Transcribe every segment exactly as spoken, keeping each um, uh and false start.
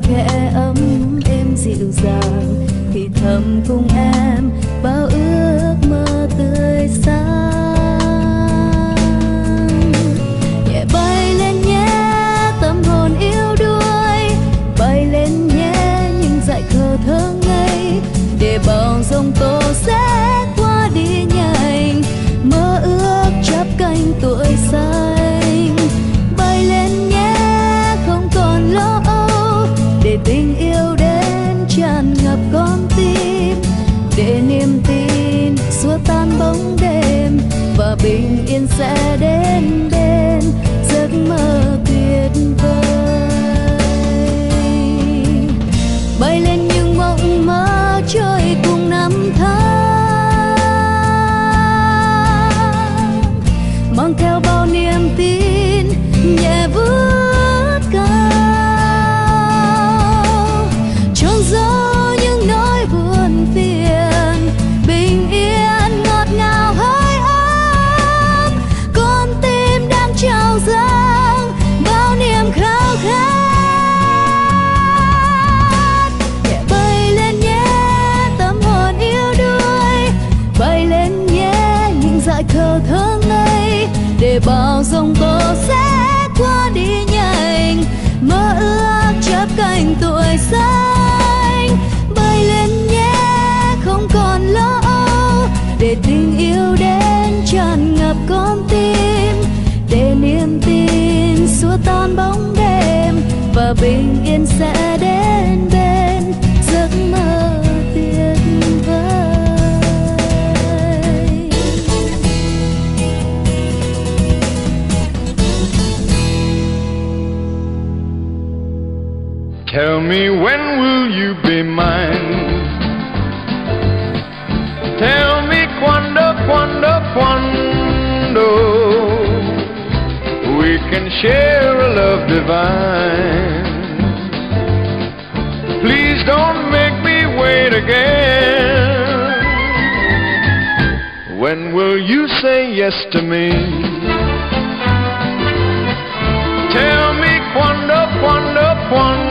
khẽ ấm êm dịu dàng, thì thầm cùng em bao ước mơ tươi sáng. Nhẹ bay lên nhé tâm hồn yêu đuối, bay lên nhé những dại khờ thơ ngây, để bao giông tố sẽ qua đi nhanh, mơ ước chắp cánh tuổi xanh. Bay lên nhé không còn lo âu, để tình yêu đến tràn ngập con tim, để niềm tin xua tan bóng đêm và bình yên sẽ đến bên giấc mơ tuyệt vời. Bay lên những mộng mơ trôi cùng năm tháng, mang theo bao niềm tin nhẹ vút cao, trôn giấu những nỗi buồn phiền, bình yên ngọt ngào hơi ấm, con tim đang trao dâng bao niềm khao khát. Nhẹ bay lên nhé tâm hồn yêu đuối, bay lên nhé những dại khờ thơ ngây, để bao giông tố sẽ qua đi nhanh, mơ ước chắp cánh tuổi xanh. Bay lên nhé không còn lo âu, để tình yêu đến tràn ngập con tim, để niềm tin xua tan bóng đêm và bình yên sẽ đến bên giấc mơ tuyệt vời. Tell me, when will you be mine? Tell me, quando, quando, quando we can share a love divine. Please don't make me wait again. When will you say yes to me? Tell me, quando, quando, quando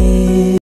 về.